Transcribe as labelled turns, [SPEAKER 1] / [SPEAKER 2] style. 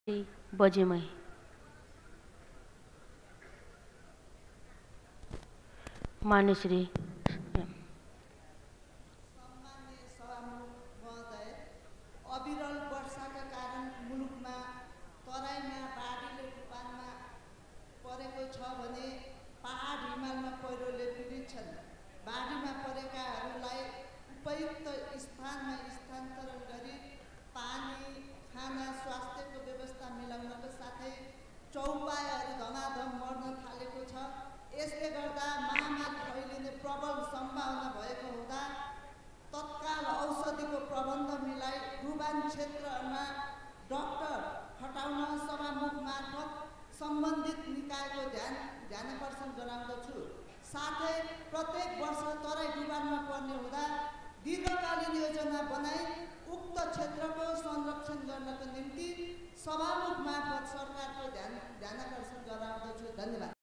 [SPEAKER 1] बजेमै मान्यश्री
[SPEAKER 2] सम्माननीय सभामुख महोदय, अविरल वर्षाका कारण मुलुकमा तराईमा बाढीले रूपानमा परेको छ भने पहाड हिमालमा पहिरोले पीडित छन्। बाढीमा परेकाहरूलाई उपयुक्त स्थानमा स्थानान्तरण गरी पानी, खाना, स्वास्थ्यको व्यवस्था मिलाउनको साथै चौपायाहरू धमाधम मर्न थालेको छ। यसले गर्दा महामारी फैलिने प्रबल सम्भावना भएको हुँदा तत्काल औषधिको प्रबन्ध मिलाई रुबान क्षेत्रमा डाक्टर खटाउन सभामुख मार्फत सम्बन्धित निकायको ध्यानाकर्षण गराउँदछु। साथै प्रत्येक वर्ष तराई डुबानमा पर्ने हुँदा दीर्घकालीन योजना बनाई उक्त क्षेत्रको संरक्षण गर्नको निम्ति सभामुख मार्फत सरकारको ध्यानाकर्षण गराउँदछु। धन्यवाद।